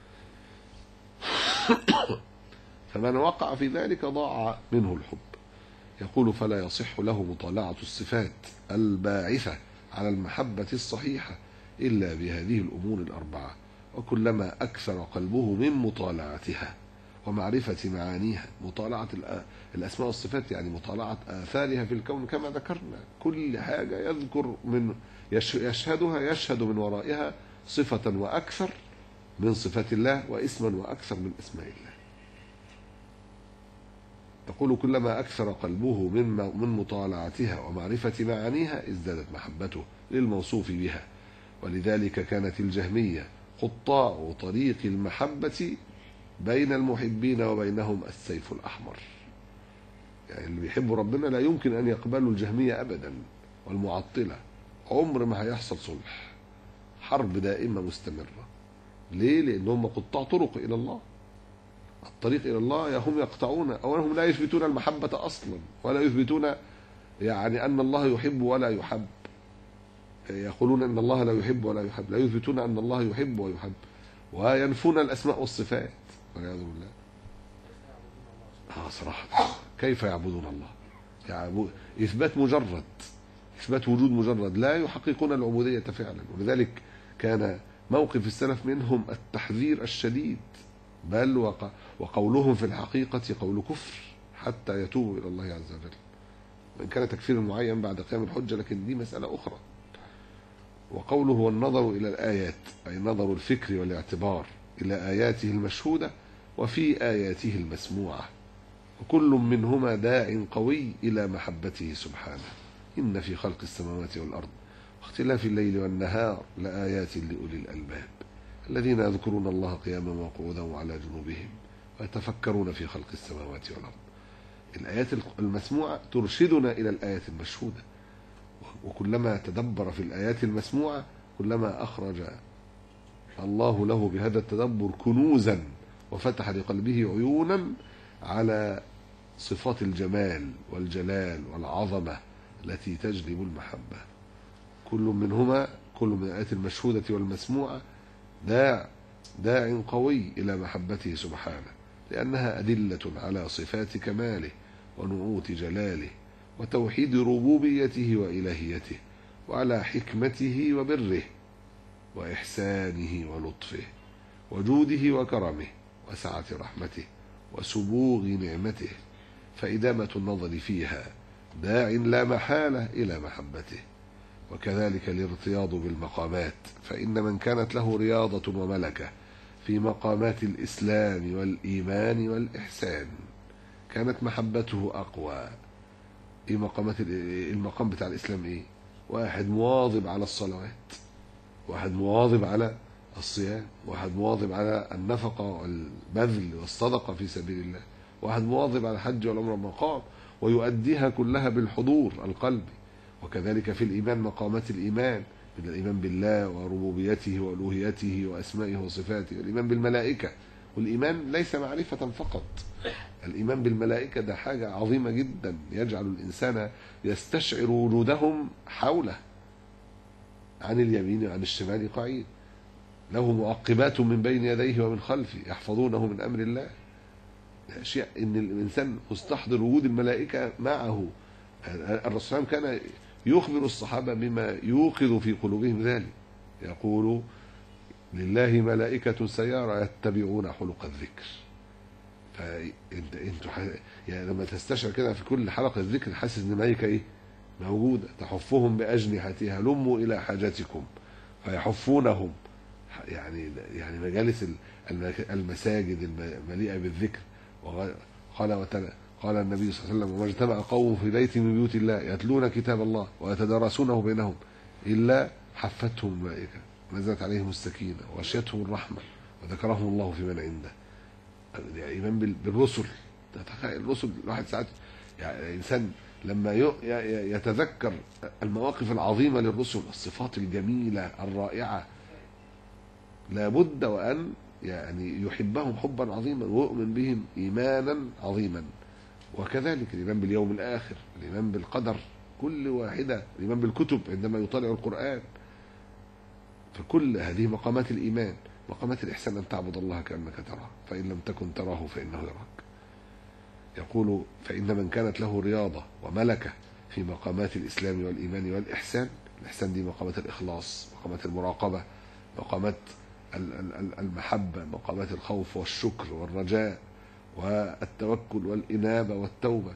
فمن وقع في ذلك ضاع منه الحب. يقول فلا يصح له مطالعة الصفات الباعثة على المحبة الصحيحة إلا بهذه الأمور الأربعة، وكلما أكثر قلبه من مطالعتها ومعرفة معانيها. مطالعة الأسماء والصفات يعني مطالعة آثارها في الكون، كما ذكرنا كل حاجة يذكر من يشهدها، يشهد من ورائها صفة وأكثر من صفات الله، واسما وأكثر من اسماء الله. يقول كلما أكثر قلبه من مطالعتها ومعرفة معانيها ازدادت محبته للموصوف بها. ولذلك كانت الجهمية قطاع طريق المحبة بين المحبين وبينهم السيف الأحمر. يعني اللي بيحبوا ربنا لا يمكن أن يقبلوا الجهمية أبدا، والمعطلة عمر ما هيحصل صلح، حرب دائمة مستمرة. ليه؟ لأنهم قطاع طرق إلى الله. الطريق إلى الله هم يقطعون، أولا هم لا يثبتون المحبة أصلا، ولا يثبتون يعني أن الله يحب ولا يحب. يقولون أن الله لا يحب ولا يحب، لا يثبتون أن الله يحب ويحب، وينفون الأسماء والصفات والعياذ بالله. صراحة كيف يعبدون الله؟ إثبات مجرد، إثبات وجود مجرد، لا يحققون العبودية فعلا. ولذلك كان موقف السلف منهم التحذير الشديد، بل وقولهم في الحقيقة قول كفر حتى يتوبوا إلى الله عز وجل، وإن كان تكفير معين بعد قيام الحجة، لكن دي مسألة أخرى. وقوله هو النظر إلى الآيات، أي نظر الفكر والاعتبار إلى آياته المشهودة وفي آياته المسموعة، وكل منهما داع قوي إلى محبته سبحانه. إن في خلق السماوات والأرض واختلاف الليل والنهار لآيات لأولي الألباب الذين يذكرون الله قياما وقعودا وعلى جنوبهم ويتفكرون في خلق السماوات والأرض. الآيات المسموعة ترشدنا إلى الآيات المشهودة، وكلما تدبر في الآيات المسموعة كلما أخرج الله له بهذا التدبر كنوزا، وفتح لقلبه عيونا على صفات الجمال والجلال والعظمة التي تجلب المحبة. كل منهما، كل من الآيات المشهودة والمسموعة داع قوي إلى محبته سبحانه، لأنها أدلة على صفات كماله ونعوت جلاله وتوحيد ربوبيته وإلهيته، وعلى حكمته وبره وإحسانه ولطفه وجوده وكرمه وسعة رحمته وسبوغ نعمته، فإدامة النظر فيها داع لا محالة إلى محبته. وكذلك الارتياض بالمقامات، فإن من كانت له رياضة وملكة في مقامات الإسلام والإيمان والإحسان كانت محبته أقوى. إيه مقامات المقام بتاع الإسلام؟ إيه؟ واحد مواظب على الصلوات، واحد مواظب على الصيام، واحد مواظب على النفقة والبذل والصدقة في سبيل الله، واحد مواظب على الحج والعمرة مقام ويؤديها كلها بالحضور القلبي. وكذلك في الإيمان مقامات الإيمان، من الإيمان بالله وربوبيته وألوهيته وأسمائه وصفاته، والإيمان بالملائكة. والإيمان ليس معرفة فقط، الإيمان بالملائكة ده حاجة عظيمة جدا يجعل الإنسان يستشعر وجودهم حوله عن اليمين وعن الشمال قعيد، له معقبات من بين يديه ومن خلفه يحفظونه من أمر الله. أشياء إن الإنسان مستحضر وجود الملائكة معه. الرسول صلى الله عليه وسلم كان يخبر الصحابة بما يوقظ في قلوبهم ذلك، يقول: لله ملائكة سيارة يتبعون حلق الذكر. فانتوا يعني لما تستشعر كده في كل حلقة الذكر حاسس ان الملائكة ايه موجودة، تحفهم بأجنحتها لموا إلى حاجتكم فيحفونهم. يعني مجالس المساجد المليئة بالذكر. قال النبي صلى الله عليه وسلم: وما اجتمع قوم في بيت من بيوت الله يتلون كتاب الله ويتدارسونه بينهم إلا حفتهم الملائكة، نزلت عليهم السكينة وغشيتهم الرحمة وذكرهم الله في من عنده. يعني إيمان بالرسل. الرسل الواحد ساعات يعني الإنسان لما يتذكر المواقف العظيمة للرسل، الصفات الجميلة الرائعة، لابد وأن يعني يحبهم حبا عظيما ويؤمن بهم إيمانا عظيما. وكذلك الإيمان باليوم الآخر، الإيمان بالقدر كل واحدة، الإيمان بالكتب عندما يطالع القرآن. فكل هذه مقامات الإيمان. مقامات الإحسان أن تعبد الله كأنك تراه فإن لم تكن تراه فإنه يراك. يقول: فإن من كانت له رياضة وملكة في مقامات الإسلام والإيمان والإحسان، الإحسان دي مقامات الإخلاص، مقامات المراقبة، مقامات المحبة، مقامات الخوف والشكر والرجاء والتوكل والإنابة والتوبة.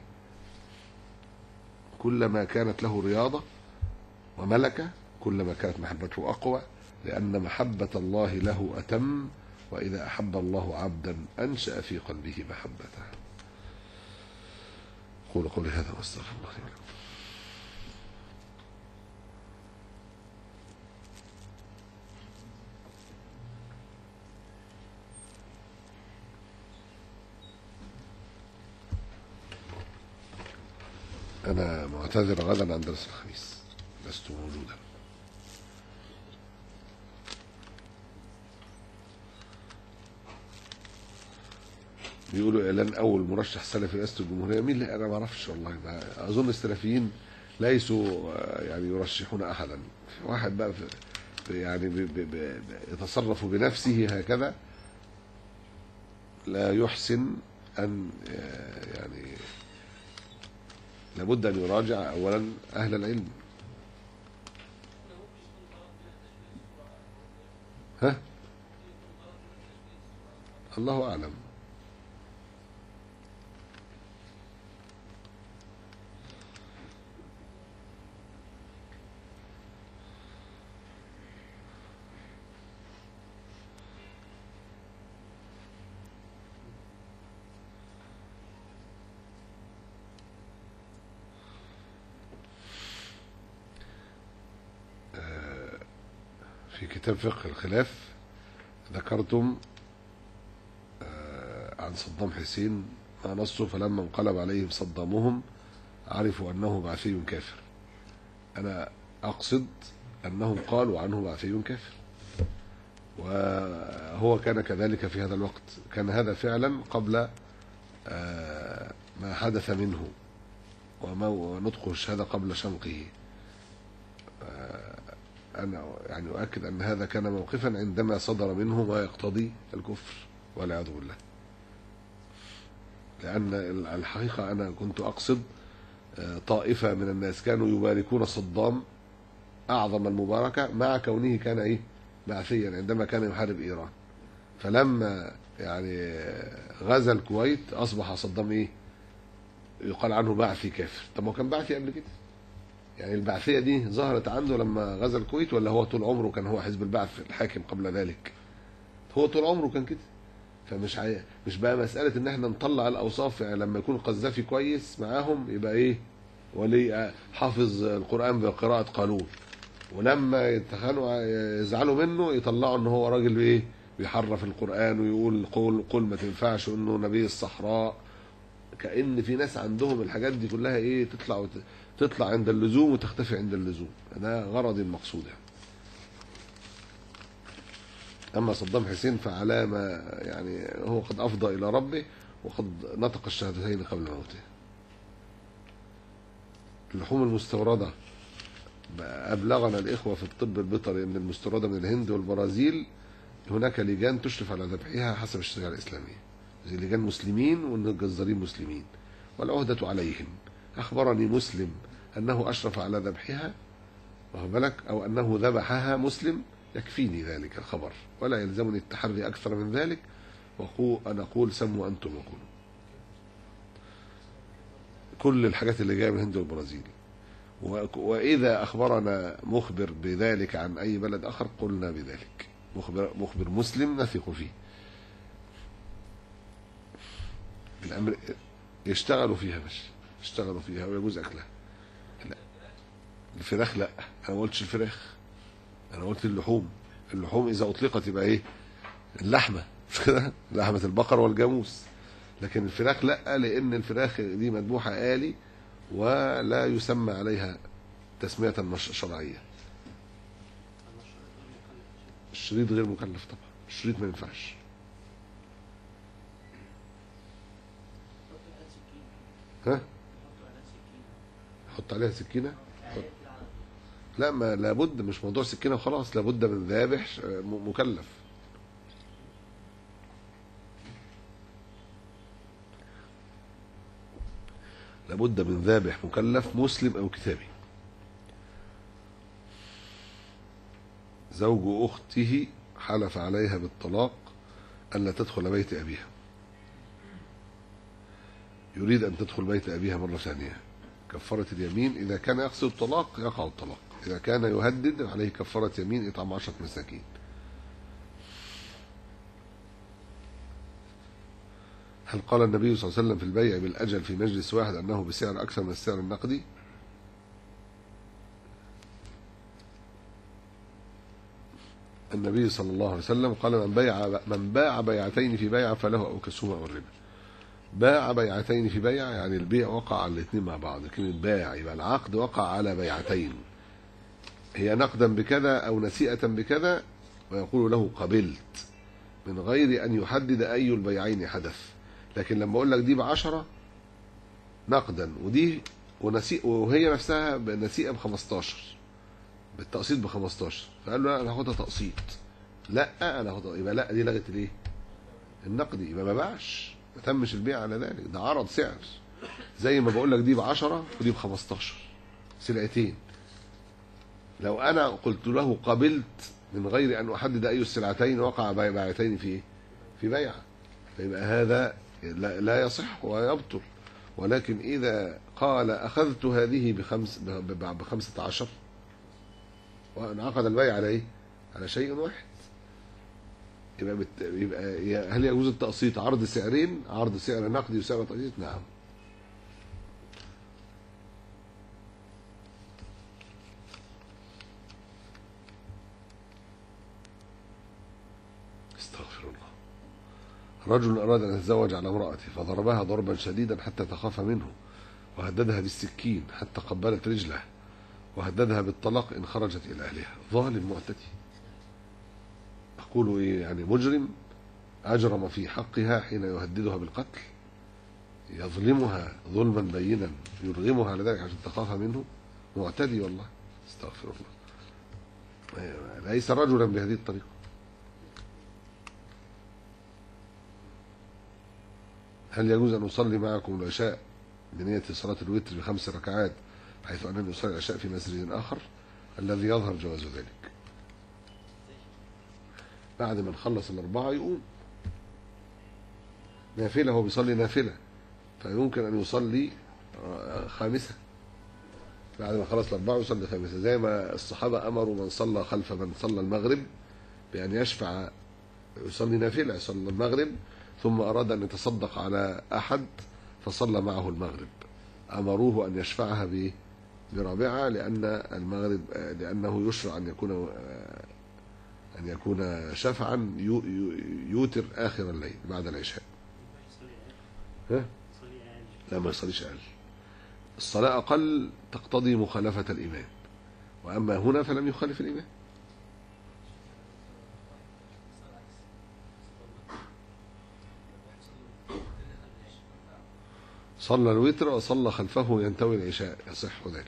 كلما كانت له رياضة وملكة كلما كانت محبته أقوى، لأن محبة الله له أتم، وإذا أحب الله عبدا أنشأ في قلبه محبته. قولوا قولي هذا واستغفر الله لي ولكم. أنا معتذر غدا عن درس الخميس، لست موجودا. بيقولوا إعلان أول مرشح سلفي رئاسة الجمهورية. مين اللي؟ أنا ما أعرفش والله. أظن السلفيين ليسوا يعني يرشحون أحدا. واحد بقى يعني يتصرف بنفسه هكذا لا يحسن أن يعني لابد أن يراجع أولا أهل العلم. ها؟ الله أعلم. في كتاب فقه الخلاف ذكرتم عن صدام حسين ما نصه: فلما انقلب عليهم صدامهم عرفوا أنه بعثي كافر. أنا أقصد أنهم قالوا عنه بعثي كافر، وهو كان كذلك في هذا الوقت. كان هذا فعلا قبل ما حدث منه ونطقه الشهادة قبل شنقه. أنا يعني أؤكد أن هذا كان موقفا عندما صدر منه ما يقتضي الكفر والعياذ بالله. لأن الحقيقة أنا كنت أقصد طائفة من الناس كانوا يباركون صدام أعظم المباركة، مع كونه كان بعثيا عندما كان يحارب إيران. فلما يعني غزا الكويت أصبح صدام إيه؟ يقال عنه بعثي كافر. طب ما هو كان بعثي قبل كده. يعني البعثية دي ظهرت عنده لما غزا الكويت، ولا هو طول عمره كان هو حزب البعث الحاكم قبل ذلك؟ هو طول عمره كان كده. فمش مش بقى مسألة ان احنا نطلع الاوصاف. يعني لما يكون القذافي كويس معاهم يبقى ايه؟ ولي حافظ القرآن بقراءة قانون، ولما يتخانقوا يزعلوا منه يطلعوا ان هو راجل ايه؟ بيحرف القرآن ويقول قول ما تنفعش، وانه نبي الصحراء. كأن في ناس عندهم الحاجات دي كلها ايه؟ تطلع عند اللزوم وتختفي عند اللزوم. ده غرض المقصود يعني. أما صدام حسين فعلى ما يعني هو قد أفضى إلى ربه وقد نطق الشهادتين قبل موته. اللحوم المستوردة أبلغنا الإخوة في الطب البيطري أن المستوردة من الهند والبرازيل هناك لجان تشرف على ذبحها حسب الشريعة الإسلامية، زي لجان مسلمين والجزارين مسلمين والعهدة عليهم. أخبرني مسلم أنه أشرف على ذبحها، واخد بالك، أو أنه ذبحها مسلم، يكفيني ذلك الخبر ولا يلزمني التحري أكثر من ذلك. أنا أقول سموا أنتم وقولوا. كل الحاجات اللي جاية من الهند والبرازيل، وإذا أخبرنا مخبر بذلك عن أي بلد آخر قلنا بذلك. مخبر مسلم نثق فيه. الأمر يشتغلوا فيها، مش يشتغلوا فيها ويجوز أكلها. لا الفراخ لا، أنا ما قلتش الفراخ، أنا قلت اللحوم. اللحوم إذا أطلقت يبقى إيه؟ اللحمة، مش كده؟ لحمة البقر والجاموس. لكن الفراخ لا، لأن الفراخ دي مذبوحة آلي ولا يسمى عليها تسمية شرعية. الشريط غير مكلف طبعا، الشريط ما ينفعش. ها؟ حط عليها سكينة؟ لا، ما لابد، مش موضوع سكينة وخلاص، لابد من ذابح مكلف. لابد من ذابح مكلف مسلم أو كتابي. زوج أخته حلف عليها بالطلاق أن لا تدخل بيت أبيها، يريد أن تدخل بيت أبيها مرة ثانية. كفارة اليمين إذا كان يقصد الطلاق يقع الطلاق، إذا كان يهدد عليه كفارة يمين إطعام 10 مساكين. هل قال النبي صلى الله عليه وسلم في البيع بالأجل في مجلس واحد أنه بسعر أكثر من السعر النقدي؟ النبي صلى الله عليه وسلم قال من باع بيعتين في بيع فله أو كسوما أو الربا. باع بيعتين في بيع يعني البيع وقع على الاثنين مع بعض. كلمة باع يبقى العقد وقع على بيعتين، هي نقدا بكذا أو نسيئة بكذا، ويقول له قبلت من غير أن يحدد أي البيعين حدث. لكن لما أقول لك دي ب10 نقدا ودي وهي نفسها نسيئة ب15 بالتقسيط ب15، فقال له لا أنا هاخدها تقسيط، لا أنا هاخدها، يبقى لا دي لغت الايه؟ النقدي، يبقى ما باعش، ما تمش البيع على ذلك، ده عرض سعر. زي ما بقول لك دي ب10 ودي ب15 سلعتين، لو أنا قلت له قبلت من غير أن أحدد أي السلعتين وقع بيعتين في بيع، فيبقى هذا لا يصح ويبطل. ولكن إذا قال أخذت هذه ب15 وانعقد البيع على إيه؟ على شيء واحد، يبقى هل يجوز التقسيط عرض سعرين، عرض سعر نقدي وسعر تقسيط؟ نعم. استغفر الله. رجل أراد أن يتزوج على امرأته فضربها ضربا شديدا حتى تخاف منه، وهددها بالسكين حتى قبلت رجله، وهددها بالطلاق إن خرجت إلى أهلها. ظالم معتدي. أقول إيه يعني؟ مجرم أجرم في حقها حين يهددها بالقتل، يظلمها ظلما بينا يرغمها على ذلك عشان تخاف منه. معتدي والله، استغفر الله. ليس رجلا بهذه الطريقة. هل يجوز أن أصلي معكم العشاء بنية صلاة الوتر ب5 ركعات حيث أنني أصلي العشاء في مسجد آخر؟ الذي يظهر جواز ذلك. بعد ما نخلص الأربعة يقوم نافلة، هو بيصلي نافلة فيمكن أن يصلي خامسة، بعد ما خلص الأربعة يصلي خامسة، زي ما الصحابة أمروا من صلى خلف من صلى المغرب بأن يشفع يصلي نافلة، يصلي المغرب ثم أراد أن يتصدق على أحد فصلى معه المغرب، أمروه أن يشفعها برابعة لأن المغرب لأنه يشرع أن يكون شفعا يوتر آخر الليل بعد العشاء. ها؟ لا ما يصليش أقل، الصلاة أقل تقتضي مخالفة الإمام، وأما هنا فلم يخالف الإمام. صلى الوتر وصلى خلفه ينتوي العشاء يصح ذلك.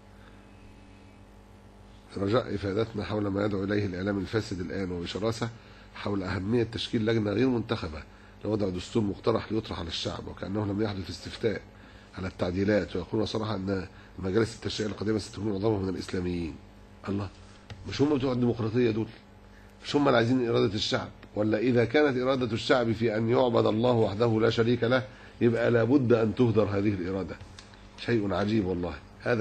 رجاء إفادتنا حول ما يدعو إليه الإعلام الفاسد الآن وبشراسة حول أهمية تشكيل لجنة غير منتخبة لوضع دستور مقترح ليطرح على الشعب، وكأنه لم يحدث استفتاء على التعديلات، ويقولون صراحة أن المجالس التشريعية القديمة ستكون معظمها من الإسلاميين. الله، مش هم بتوع الديمقراطية دول؟ مش هم اللي عايزين إرادة الشعب؟ ولا إذا كانت إرادة الشعب في أن يعبد الله وحده لا شريك له يبقى لابد أن تهدر هذه الإرادة؟ شيء عجيب والله.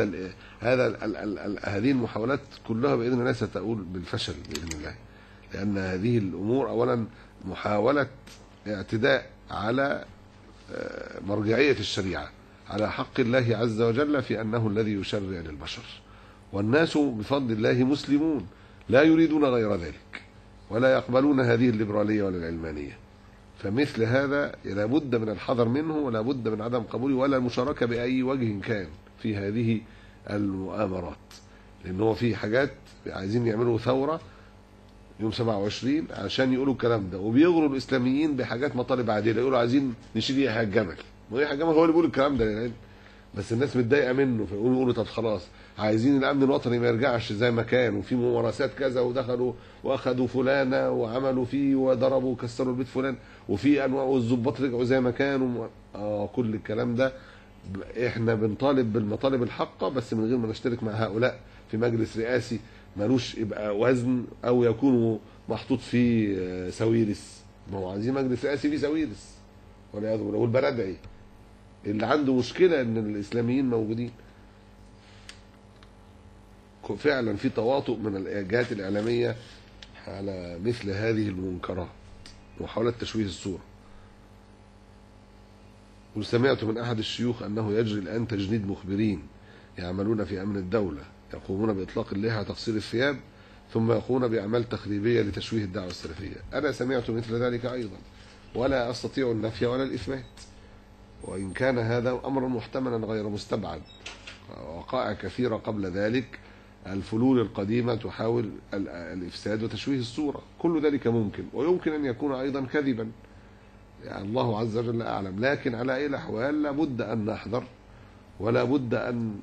هذه المحاولات كلها بإذن الله ستؤول بالفشل بإذن الله، لأن هذه الأمور أولا محاولة اعتداء على مرجعية الشريعة، على حق الله عز وجل في أنه الذي يشرع للبشر، والناس بفضل الله مسلمون لا يريدون غير ذلك ولا يقبلون هذه الليبرالية ولا العلمانية. فمثل هذا لابد من الحذر منه ولا بد من عدم قبوله ولا المشاركة بأي وجه كان في هذه المؤامرات، لأن هو في حاجات عايزين يعملوا ثورة يوم 27 عشان يقولوا الكلام ده، وبيغروا الإسلاميين بحاجات مطالب عادلة، يقولوا عايزين نشيل يحيى الجمل، ويحيى الجمل هو اللي بيقول الكلام ده للعلم، بس الناس متضايقة منه فيقولوا طب خلاص عايزين الأمن الوطني ما يرجعش زي ما كان، وفي ممارسات كذا ودخلوا واخدوا فلانة وعملوا فيه وضربوا وكسروا البيت فلان، وفي أنواع والظباط رجعوا زي ما كانوا. كل الكلام ده احنا بنطالب بالمطالب الحقة بس من غير ما نشترك مع هؤلاء في مجلس رئاسي ملوش يبقى وزن او يكون محطوط فيه سويرس. ما هو عايزين مجلس رئاسي فيه سويرس والعياذ بالله، والبرادعي اللي عنده مشكلة ان الاسلاميين موجودين. فعلا في تواطؤ من الجهات الاعلامية على مثل هذه المنكرات ومحاولة تشويه الصورة. وسمعت من أحد الشيوخ أنه يجري الآن تجنيد مخبرين يعملون في أمن الدولة يقومون بإطلاق اللحى وتقصير الثياب ثم يقومون بأعمال تخريبية لتشويه الدعوة السلفية. أنا سمعت مثل ذلك أيضا ولا أستطيع النفي ولا الإثبات، وإن كان هذا أمر محتملا غير مستبعد. وقائع كثيرة قبل ذلك الفلول القديمة تحاول الإفساد وتشويه الصورة، كل ذلك ممكن، ويمكن أن يكون أيضا كذبا، يعني الله عز وجل أعلم. لكن على أي الأحوال لابد أن نحذر ولا بد أن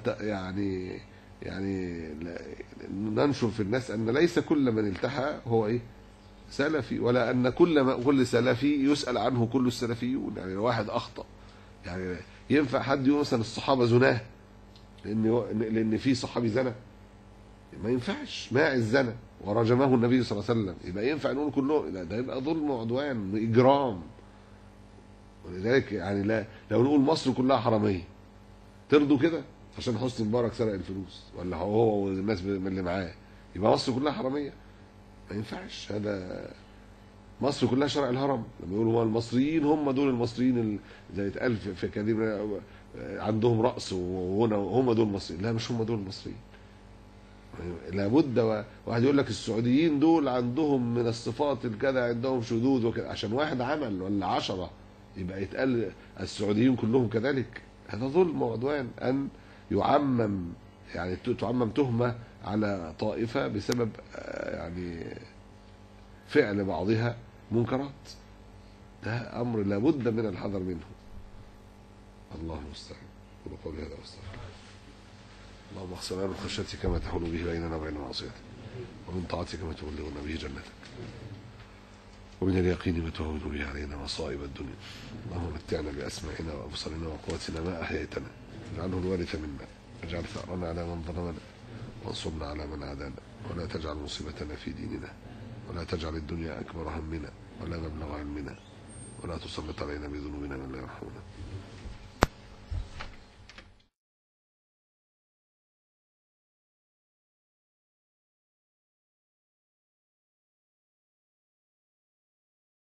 يعني ننشر في الناس أن ليس كل من التحى هو سلفي، ولا أن كل سلفي يسأل عنه كل السلفيون. يعني لو واحد أخطأ يعني ينفع حد يقول مثلا الصحابة زناه لأن في صحابي زنى؟ ما ينفعش. ماعز زنى ورجمه النبي صلى الله عليه وسلم، يبقى ينفع نقول كله؟ لا، ده يبقى ظلم وعدوان وإجرام. ولذلك يعني لا، لو نقول مصر كلها حرامية ترضوا كده عشان حسني مبارك سرق الفلوس ولا هو والناس اللي معاه يبقى مصر كلها حرامية؟ ما ينفعش. هذا مصر كلها شرع الهرم. لما يقولوا المصريين هم دول المصريين زي اتقال في كثير عندهم رأس وهنا هم دول المصريين، لا مش هم دول المصريين. لابد واحد يقول لك السعوديين دول عندهم من الصفات الكذا عندهم شذوذ وكذا عشان واحد عمل ولا 10 يبقى يتقال السعوديين كلهم كذلك؟ هذا ظلم وعدوان أن يعمم، يعني تعمم تهمة على طائفة بسبب يعني فعل بعضها منكرات. ده أمر لابد من الحذر منه. الله المستعان. قولوا قولي هذا واستغفر. اللهم اغفر لنا من خشيتك ما تحول به بيننا وبين معصيتك، ومن طاعتك ما تبلغنا به جنتك، ومن اليقين ما تهون به علينا مصائب الدنيا. اللهم متعنا بأسماعنا وأبصارنا وقوتنا ما أحييتنا، واجعله الوارث منا، واجعل ثأرنا على من ظلمنا، وانصرنا على من عادانا، ولا تجعل مصيبتنا في ديننا، ولا تجعل الدنيا أكبر همنا ولا مبلغ علمنا ولا تسلط علينا بذنوبنا من لا يرحمنا